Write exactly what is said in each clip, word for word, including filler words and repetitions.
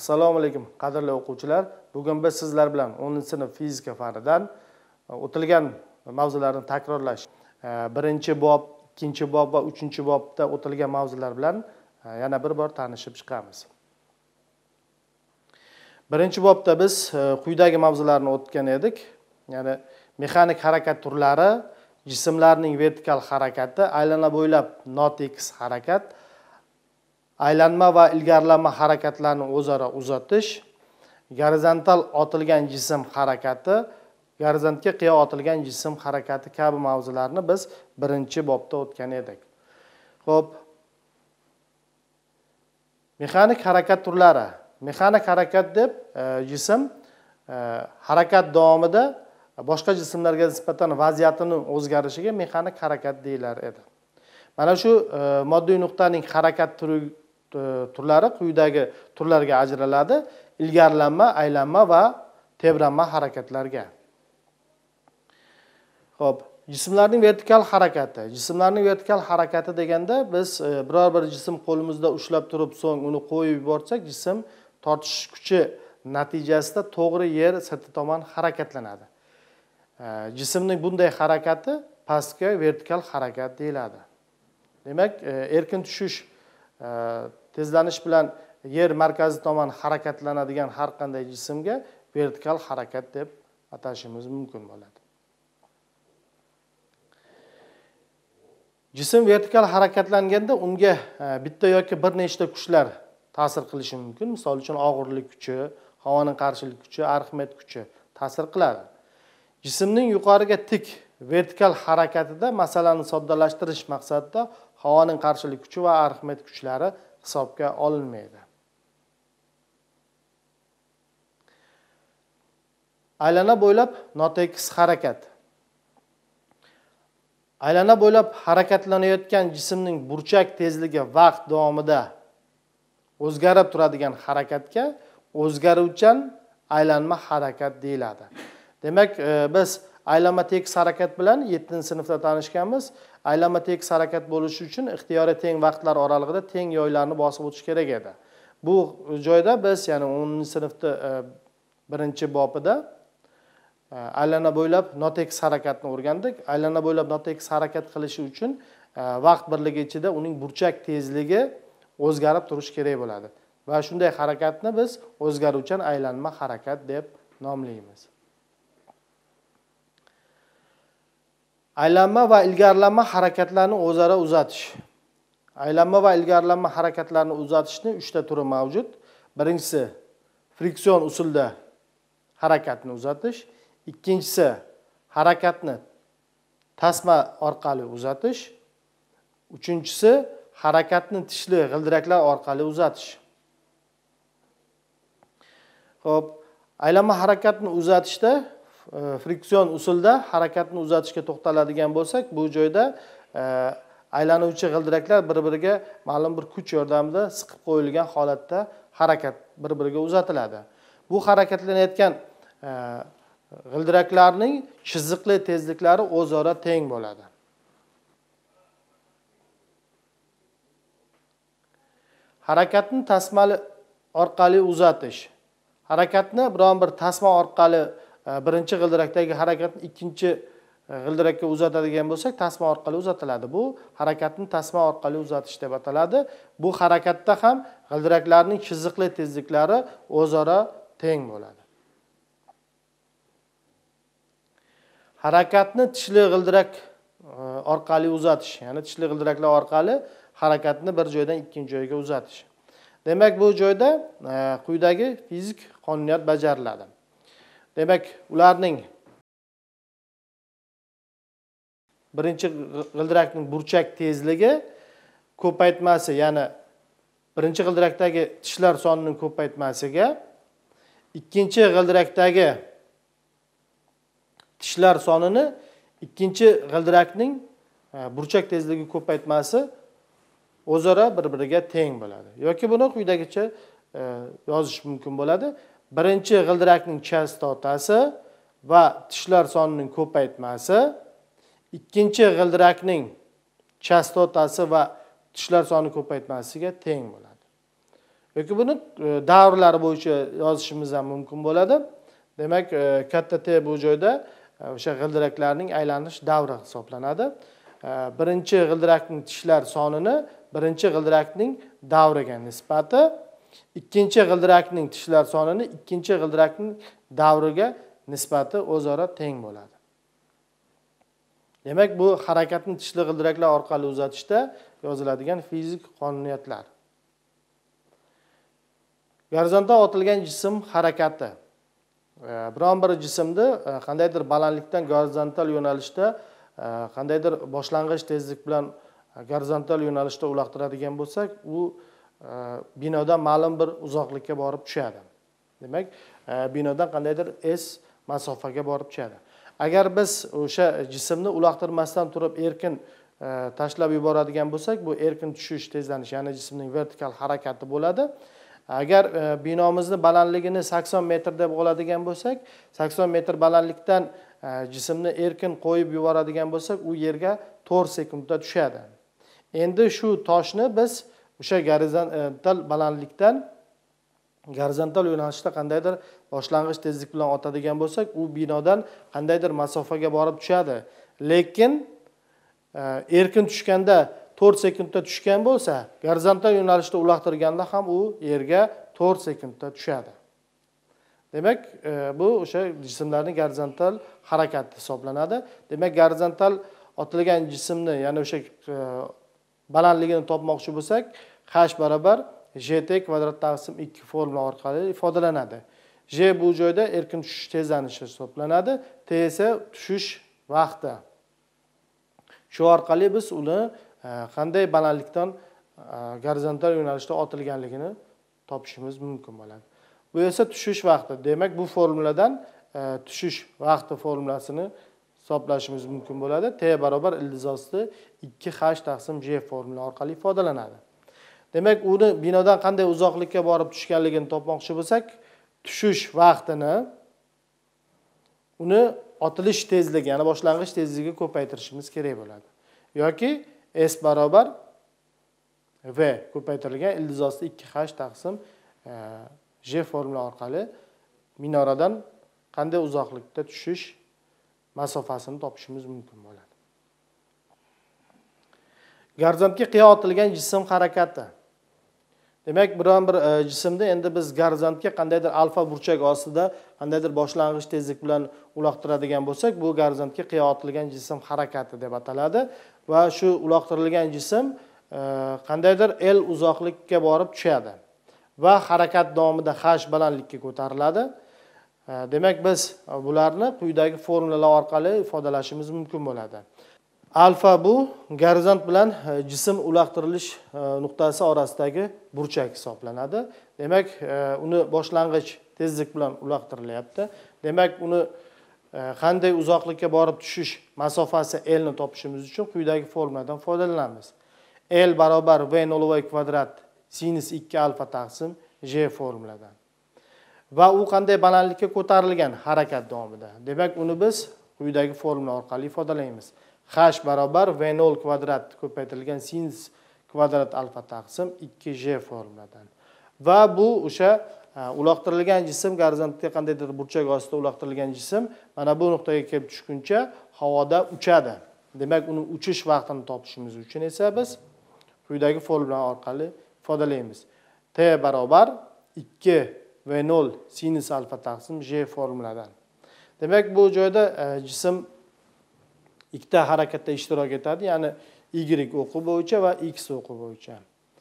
Assalomu alaykum qadrli o'quvchilar. Bugun biz sizlar bilan o'ninchi sinf fizika fanidan o'tilgan mavzularni takrorlash, birinchi bob, ikkinchi bob va uchinchi bobda o'tilgan mavzular bilan yana bir bor tanishib chiqamiz. Birinchi bobda biz quyidagi mavzularni o'tgan edik. Ya'ni mexanik harakat turlari, jismlarning vertikal harakati, aylana bo'ylab notekis harakat, aylanma va ilgarilanma harakatlarni o'zaro uzatish, gorizontal otilgan jism harakati, gorizontga qiyo otilgan jism harakati kabi mavzularni biz birinchi bobda o'tgan edik. Xo'p. Mexanik harakat turlari. Mexanik harakat deb jism harakat davomida boshqa jismlarga nisbatan vaziyatining o'zgarishiga mexanik harakat deyilar edi. Mana shu moddiy nuqtaning harakat turi turlari quyidagi turlarga ajraladi: ilgarilanma, aylanma va tebranma harakatlarga. Xo'p, jismlarning vertikal harakati. Jismlarning vertikal harakati deganda biz biror bir jism qo'limizda ushlab turib, so'ng uni qo'yib yuborsak, jism tortish kuchi natijasida to'g'ri yer sirti tomon harakatlanadi. Jismning bunday harakati pastga vertikal harakat deyiladi. Demak, erkin tushish, tezlanish bilan yer markazi tomon harakatlanadigan har qanday jismga vertikal harakat deb atashimiz mumkin bo'ladi. Jism vertikal harakatlanganda unga bitta yoki bir nechta kuchlar ta'sir qilishi mumkin. Misol uchun og'irlik kuchi, havoning qarshilik kuchi, Arximed kuchi ta'sir qiladi. Jismning yuqoriga tik vertikal harakatida masalani soddalashtirish maqsadida havoning qarshilik kuchi va Arximed kuchlari hisobga olinmaydi. Aylana bo'ylab notekis harakat. Aylana bo'ylab harakatlanayotgan jismning burchak tezligi vaqt davomida o'zgarib turadigan harakatga o'zgaruvchan aylanma harakat deyiladi. Demak, biz aylanma tekis harakat bilan yettinchi sinfda tanishganmiz. Aylanma tekis harakat bo'lishi uchun ixtiyoriy teng vaqtlar oralig'ida teng yoylarni bosib o'tish kerak edi. Bu joyda biz, ya'ni o'ninchi sinfda birinchi bobida aylana bo'ylab notekis harakatni o'rgandik. Aylana bo'ylab notekis harakat qilishi uchun vaqt birligi ichida uning burchak tezligi o'zgarib turishi kerak bo'ladi. Va shunday harakatni biz o'zgaruvchan aylanma harakat deb nomlaymiz. Aylanma va ilgarilanma harakatlarni o'zaro uzatish. Aylanma va ilgarilanma harakatlarni uzatishning uchta turi mavjud. Birinchisi friksion usulda harakatni uzatish, ikkinchisi harakatni tasma orqali uzatish, uchinchisi harakatni tishli g'ildiraklar orqali uzatish. Xo'p, aylanma harakatni uzatishda friksion usulda harakatni uzatishga to'xtaladigan bo'lsak, bu joyda aylanuvchi g'ildiraklar bir-biriga ma'lum bir kuch yordamida siqib qo'yilgan holatda harakat bir-biriga uzatiladi. Bu harakatlanayotgan g'ildiraklarning chiziqli tezliklari o'zaro teng bo'ladi. Harakatni tasma orqali uzatish. Harakatni biron bir tasma orqali birinchi g'ildirakdagi harakatni ikkinchi g'ildirakka uzatadigan bo'lsak, tasma orqali uzatiladi. Bu harakatni tasma orqali uzatish deb ataladi. Bu harakatda ham g'ildiraklarning chiziqli tezliklari o'zaro teng bo'ladi. Harakatni tishli g'ildirak orqali uzatish, ya'ni tishli g'ildiraklar orqali harakatni bir joydan ikkinchi joyga uzatish. Demak, bu joyda quyidagi fizik qonuniyat bajariladi. Demak, ularning birinchi g'ildirakning burchak tezligi ko'paytmasi, ya'ni birinchi g'ildirakdagi tishlar sonining ko'paytmasiga, ikkinchi g'ildirakdagi tishlar sonini ikkinchi g'ildirakning burchak tezligi ko'paytmasi o'zaro bir-biriga teng bo'ladi. Yoki buni quyidagicha yozish mumkin bo'ladi. Birinchi g'ildirakning chastotasi va tishlar sonining ko'paytmasi ikkinchi g'ildirakning chastotasi va tishlar soni ko'paytmasiga teng bo'ladi. yoki buni davrlari bo'yicha yozishimiz ham mumkin bo'ladi. Demak, katta T bu joyda o'sha g'ildiraklarning aylanish davri hisoblanadi. Birinchi g'ildirakning tishlar sonini birinchi g'ildirakning davriga nisbati, ikkinchi g'ildirakning tishlar sonini ikkinchi g'ildirakning davriga nisbati o'zaro teng bo'ladi. Demak, bu harakatni tishli g'ildiraklar orqali uzatishda yoziladigan fizik qonuniyatlar. Gorizontal otilgan jism harakati. Biron bir jismni qandaydir balandlikdan gorizontal yo'nalishda, qandaydir boshlang'ich tezlik bilan gorizontal yo'nalishda uloqtiradigan bo'lsak, u binodan ma'lum bir uzoqlikka borib tushadi. Demak, binodan qandaydir s masofaga borib tushadi. Agar biz o'sha jismni uloqtirmasdan turib erkin tashlab yuboradigan bo'lsak, bu erkin tushish tezlanish, ya'ni jismning vertikal harakati bo'ladi. Agar binomizni balandligini sakson metr deb oladigan bo'lsak, sakson metr balandlikdan jismni erkin qo'yib yuboradigan bo'lsak, u yerga to'rt sekundda tushadi. Endi shu toshni biz o'sha gorizontal balandlikdan gorizontal yo'nalishda qandaydir boshlang'ich tezlik bilan otadigan bo'lsak, u binodan qandaydir masofaga borib tushadi. Lekin erkin tushganda to'rt sekundda tushgan bo'lsa, gorizontal yo'nalishda uloqtirganda ham u yerga to'rt sekundda tushadi. Demak, bu o'sha jismlarning gorizontal harakati hisoblanadi. Demak, gorizontal otilgan jismni, ya'ni o'sha balandligini topmoqchi bo'lsak, h barobar gt kvadrat taqsim ikki formula orqali ifodalanadi. J bu joyda erkin tushish tezlanishi hisoblanadi, t esa tushish vaqti. Shu orqali biz uni qanday balandlikdan gorizontal yo'nalishda otilganligini topishimiz mumkin bo'ladi. Bu esa tushish vaqti. Demak, bu formuladan tushish vaqti formulasini hisoblashimiz mumkin bo'ladi. T barobar ildiz osti ikki h taqsim j formula orqali ifodalanadi. Demak, uni binodan qanday uzoqlikka borib tushganligini topmoqchi bo'lsak, tushish vaqtini uni otilish tezligi, ya'ni boshlang'ich tezligiga ko'paytirishimiz kerak bo'ladi. Yoki s barobar v ko'paytirilgan ildiz osti ikki h taqsim j formula orqali minoradan qanday uzoqlikda tushish masofasini topishimiz mumkin bo'ladi. Gorizontga qiyo otilgan jism harakati. Demak, biron bir jismni endi biz gorizontga qandaydir alfa burchak ostida qandaydir boshlang'ich tezlik bilan uloqtiradigan bo'lsak, bu gorizontga qiyo otilgan jism harakati deb ataladi va shu uloqtirilgan jism qandaydir L uzoqlikka borib tushadi va harakat davomida h balandlikka ko'tariladi. Demak, biz bularni quyidagi formulalar orqali ifodalashimiz mumkin bo'ladi. Alfa bu gorizont bilan jism uloqtirilish nuqtasi orasidagi burchak hisoblanadi. Demak, uni boshlang'ich tezlik bilan uloqtirilyapti. Demak, uni qanday uzoqlikka borib tushish masofasi L ni topishimiz uchun quyidagi formuladan foydalanamiz. L barobar v nol kvadrat sinus ikki alfa taqsim j formuladan. Va u qanday balandlikka ko'tarilgan harakat davomida. Demak, uni biz quyidagi formula orqali ifodalaymiz. H barobar v nol kvadrat ko'paytirilgan sinus kvadrat alfa taqsim ikki j formuladan. Va bu o'sha uloqtirilgan jism gorizontga qandaydir burchak ostida uloqtirilgan jism mana bu nuqtaga kelib tushguncha havoda uchadi. Demak, uni uchish vaqtini topishimiz uchun esa biz quyidagi formula orqali ifodalaymiz. T barobar ikki v nol sinus alfa taqsim j formuladan. Demak, bu joyda jism ikkita harakatda ishtirok etadi, ya'ni y o'qi bo'yicha va x o'qi bo'yicha.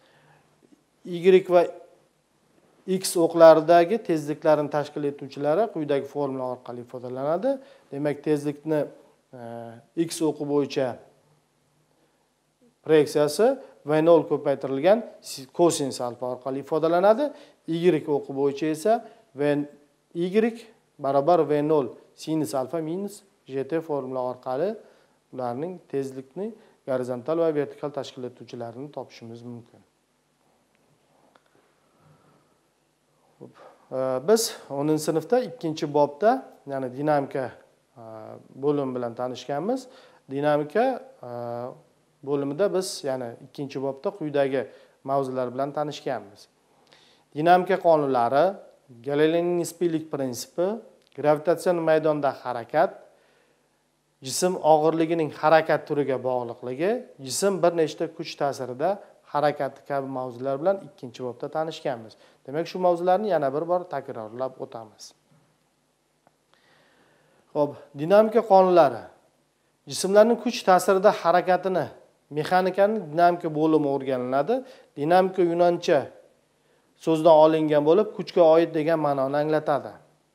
Y va x o'qlaridagi tezliklarni tashkil etuvchilari quyidagi formula orqali ifodalanadi. Demak, tezlikni x o'qi bo'yicha proyeksiyasi v nol ko'paytirilgan kosinus alfa orqali ifodalanadi. Y o'qi bo'yicha esa v y barobar v nol sinus alfa minus gt formula orqali ularning tezlikni gorizontal va vertikal tashkil etuvchilarini topishimiz mumkin. Biz o'ninchi sinfda ikkinchi bobda, ya'ni dinamika bo'limi bilan tanishganmiz. Dinamika bo'limida biz, ya'ni ikkinchi bobda quyidagi mavzular bilan tanishganmiz. dinamika qonunlari, Galileoning nisbiylik prinsipi, gravitatsion maydonda harakat, jism og'irligining harakat turiga bog'liqligi, jism bir nechta kuch ta'sirida harakati kabi mavzular bilan ikkinchi bobda tanishganmiz. Demak, shu mavzularni yana bir bor takrorlab o'tamiz. Xo'p, dinamika qonunlari. Jismlarning kuch ta'sirida harakatini, mexanikaning dinamika bo'limi o'rganiladi. Dinamika yunoncha so'zdan olingan bo'lib, kuchga oid degan ma'noni anglatadi.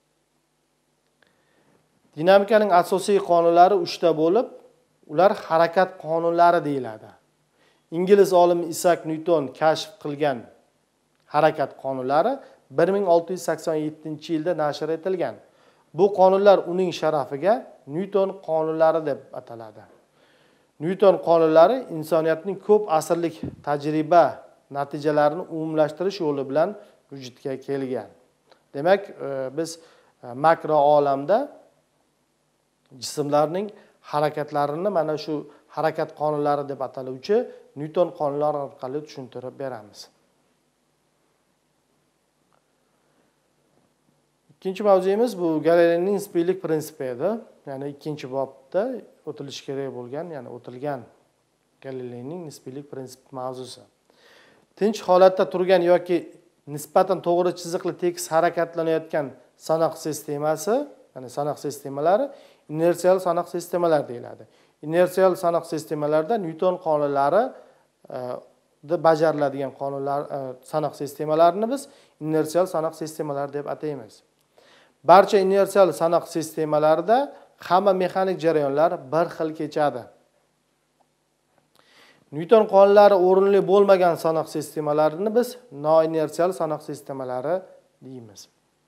Dinamikaning asosiy qonunlari uchta bo'lib, ular harakat qonunlari deyiladi. Ingliz olimi Isaac Newton kashf qilgan harakat qonunlari bir ming olti yuz sakson yettinchi yilda nashr etilgan. Bu qonunlar uning sharafiga Newton qonunlari deb ataladi. Newton qonunlari insoniyatning ko'p asrlik tajriba natijalarini umumlashtirish yo'li bilan vujudga kelgan. Demak, biz makro olamda jismlarning harakatlarini mana shu harakat qonunlari deb ataluvchi Newton qonunlari orqali tushuntirib beramiz. Ikkinchi mavzuimiz bu Galileoning nisbiylik prinsipi edi. Ya'ni ikkinchi bobda o'tilishi kerak bo'lgan, ya'ni o'tilgan Galileoning nisbiylik prinsipi mavzusi. Tinch holatda turgan yoki nisbatan to'g'ri chiziqli tekis harakatlanayotgan sanoq sistemasi, ya'ni sanoq sistemalari inersial sanoq sistemalar deyiladi. Inersial sanoq sistemalarda Newton qonunlari da bajariladigan qonunlar sanoq sistemalarini biz inersial sanoq sistemalar deb ataymiz. Barcha inersial sanoq sistemalarida hamma mexanik jarayonlar bir xil kechadi. Newton qonunlari o'rinli bo'lmagan sanoq sistemalarini biz noinersial sanoq sistemalari deymiz.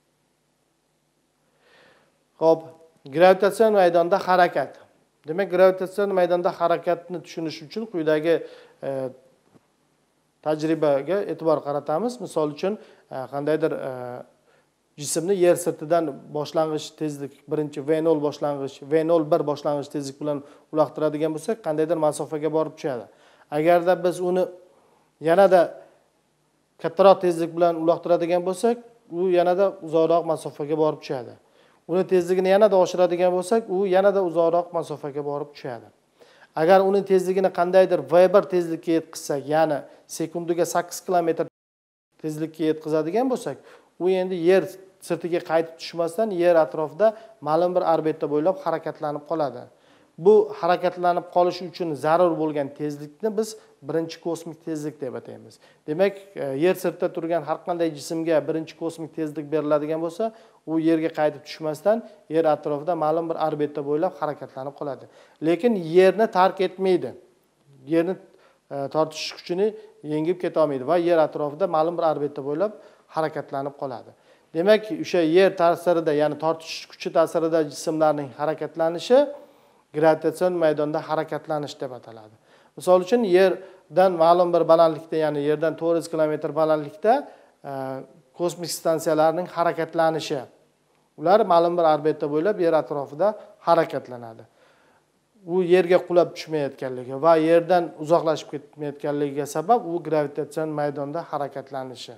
Xo'p, gravitatsion maydonda harakat. Demak, gravitatsion maydonda harakatni tushunish uchun quyidagi e, tajribaga e'tibor qaratamiz. Misol uchun qandaydir e, jismni yer sirtidan boshlang'ich tezlik birinchi V nol boshlang'ich V nol bir boshlang'ich tezlik bilan uloqtiradigan bo'lsak, qandaydir masofaga borib tushadi. Agarda biz uni yanada kattaroq tezlik bilan uloqtiradigan bo'lsak, u yanada uzoqroq masofaga borib tushadi. Uni tezligini yanada oshiradigan bo'lsak, u yanada uzoqroq masofaga borib tushadi. Agar uning tezligini qandaydir V bir tezlikka yetkazsak, ya'ni sekundiga sakkiz kilometr tezlikka yetkazadigan bo'lsak, u endi yer sirtiga qaytib tushmasdan yer atrofida ma'lum bir orbita bo'ylab harakatlanib qoladi. Bu harakatlanib qolishi uchun zarur bo'lgan tezlikni biz birinchi kosmik tezlik deb ataymiz. Demak, yer sirtida turgan har qanday jismga birinchi kosmik tezlik beriladigan bo'lsa, u yerga qaytib tushmasdan yer atrofida ma'lum bir orbita bo'ylab harakatlanib qoladi. Lekin yerni tark etmaydi. Yerni tortish kuchini yengib keta olmaydi va yer atrofida ma'lum bir orbita bo'ylab harakatlanib qoladi. Demak, o'sha yer ta'sirida, ya'ni tortish kuchi ta'sirida jismlarning harakatlanishi gravitatsion maydonda harakatlanish deb ataladi. Misol uchun yerdan ma'lum bir balandlikda, ya'ni yerdan to'rt yuz kilometr balandlikda e, kosmik stansiyalarning harakatlanishi. Ular ma'lum bir orbita bo'ylab yer atrofida harakatlanadi. U yerga qulab tushmayotganligi va yerdan uzoqlashib ketmayotganligiga sabab u gravitatsion maydonda harakatlanishi.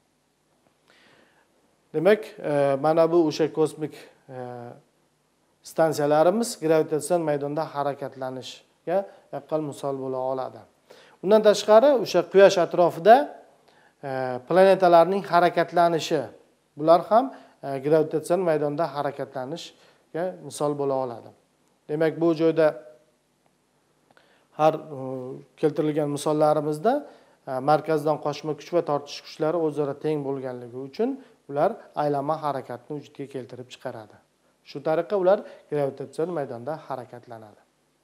Demak, e, mana bu o'sha kosmik e, stansiyalarimiz gravitatsion maydonda harakatlanishga yaqqol misol bo'la oladi. Undan tashqari, o'sha Quyosh atrofida e, planetalarning harakatlanishi, bular ham e, gravitatsion maydonda harakatlanishga misol bo'la oladi. Demak, bu joyda har e, keltirilgan misollarimizda e, markazdan qochma kuch va tortish kuchlari o'zaro teng bo'lganligi uchun ular aylanma harakatni vujudga keltirib chiqaradi. Shu tariqa ular gravitatsion maydonda harakatlanadi.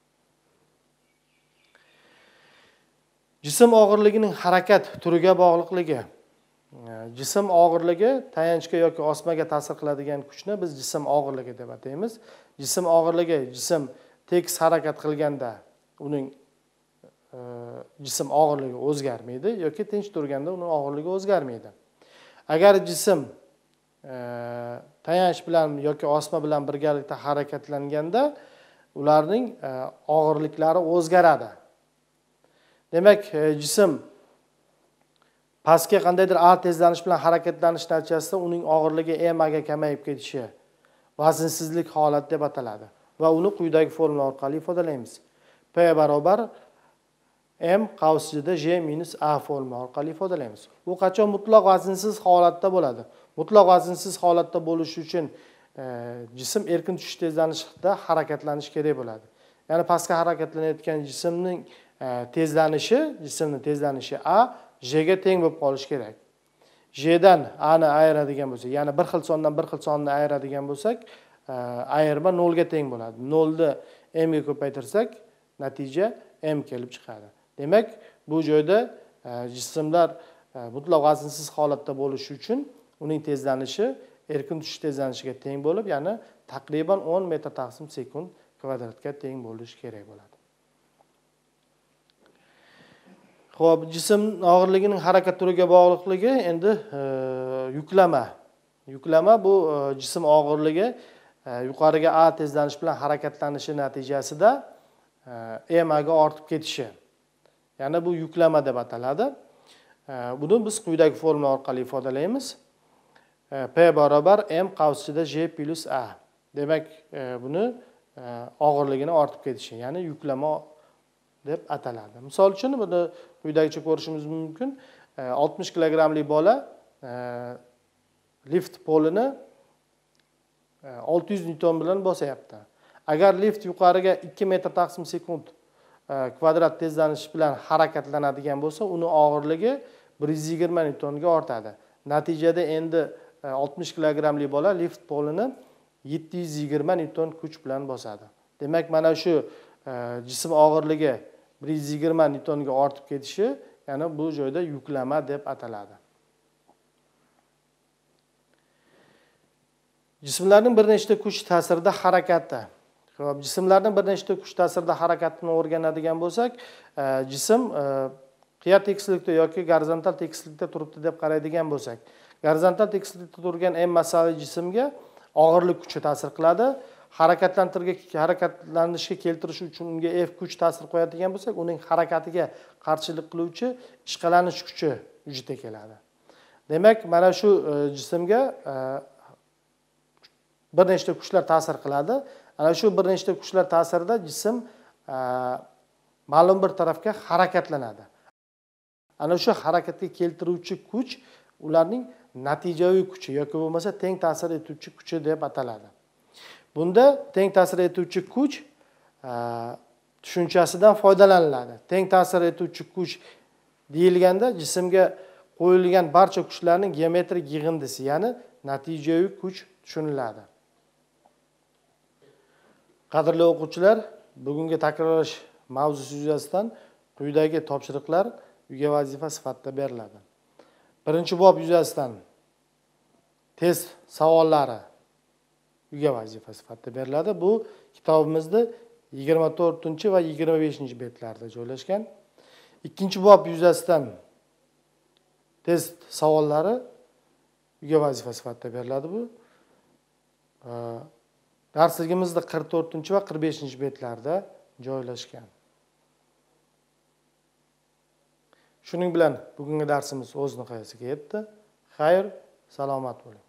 Jism og'irligining harakat turiga bog'liqligi. Jism og'irligi tayanchga yoki osmaga ta'sir qiladigan kuchni biz jism og'irligi deb ataymiz. Jism og'irligi jism tekis harakat qilganda uning e, jism og'irligi o'zgarmaydi yoki tinch turganda uning og'irligi o'zgarmaydi. Agar jism e, tayanch bilan yoki osma bilan birgalikda harakatlanganda ularning e, og'irliklari o'zgaradi. Demak, e, jism pastga qandaydir A tezlanish bilan harakatlanish natijasida uning og'irligi M ga kamayib ketishi vazinsizlik holati deb ataladi va uni quyidagi formula orqali ifodalaymiz. P barobar M qavsida J minus A formula orqali ifodalaymiz. Bu qachon mutlaq vaznsiz holatda bo'ladi? Mutlaq vaznsiz holatda bo'lishi uchun e, jism erkin tushish tezlanishida harakatlanish kerak bo'ladi. Ya'ni pastga harakatlanayotgan jismning e, tezlanishi, jismning tezlanishi A J ga teng bo'lib qolishi kerak. J dan A ni ayiradigan bo'lsak, ya'ni bir xil sondan bir xil sonni ayiradigan bo'lsak, e, ayirma nol ga teng bo'ladi. nol ni M ga ko'paytirsak, natija M kelib chiqadi. Demak, bu joyda e, jismlar e, mutlaq vaznsiz holatda bo'lishi uchun uning tezlanishi erkin tushish tezlanishiga teng bo'lib, ya'ni taqriban o'n metr taqsim sekund kvadratga teng bo'lishi kerak bo'ladi. Xo'p, jism og'irligining harakat turiga bog'liqligi endi e, yuklama. Yuklama bu e, jism og'irligi e, yuqoriga A tezlanish bilan harakatlanishi natijasida e, M ga ortib ketishi. Ya'ni bu yuklama deb ataladi. E, buni biz quyidagi formula orqali ifodalaymiz. E, P barobar M qavsida J plus A. Demak, e, buni e, og'irligini ortib ketishi, ya'ni yuklama deb ataladi. Misol uchun buni quyidagicha ko'rishimiz mumkin. oltmish kilogrammlik bola e, lift polini e, olti yuz newton bilan bosyapti. Agar lift yuqoriga ikki metr taqsim sekund e, kvadrat tezlanish bilan harakatlanadigan bo'lsa, uni og'irligi bir yuz yigirma newtonga ortadi. Natijada endi e, oltmish kilogrammlik bola lift polini yetti yuz yigirma newton kuch bilan bosadi. Demak, mana shu e, jism og'irligi bir yuz yigirma newtonga ortib ketishi, ya'ni bu joyda yuklama deb ataladi. Jismlarning bir nechta kuch ta'sirida harakati. Xo'p, jismlarning bir nechta kuch ta'sirida harakatini o'rganadigan bo'lsak, e, jism e, qiya tekislikda yoki gorizontal tekislikda turibdi deb qaraydigan bo'lsak, gorizontal tekislikda turgan M massali jismga og'irlik kuchi ta'sir qiladi. Harakatlantirishga harakatlanishga keltirish uchun unga F kuch ta'sir qo'yadigan bo'lsak, uning harakatiga qarshilik qiluvchi ishqalanish kuchi vujudga keladi. Demak, mana shu e, jismga e, bir nechta kuchlar ta'sir qiladi. Ana shu bir nechta kuchlar ta'sirida jism e, ma'lum bir tarafga harakatlanadi. Ana shu harakatga keltiruvchi kuch ularning natijaviy kuchi yoki bo'lmasa teng ta'sir etuvchi kuchi deb ataladi. Bunda teng ta'sir etuvchi kuch tushunchasidan foydalaniladi. Teng ta'sir etuvchi kuch deyilganda jismga qo'yilgan barcha kuchlarning geometrik yig'indisi, ya'ni natijaviy kuch tushuniladi. Qadrli o'quvchilar, bugungi takrorlash mavzusi yuzasidan quyidagi topshiriqlar uyga vazifa sifatida beriladi. Birinchi bob yuzasidan test savollari uyga vazifa sifatida beriladi. Bu kitobimizda yigirma to'rtinchi va yigirma beshinchi betlarda joylashgan. Ikkinchi bob yuzasidan test savollari uyga vazifa sifatida beriladi. Bu darsligimizda qirq to'rtinchi va qirq beshinchi betlarda joylashgan. Shuning bilan bugungi darsimiz o'z nihoyasiga yetdi. Xayr, salomat bo'ling.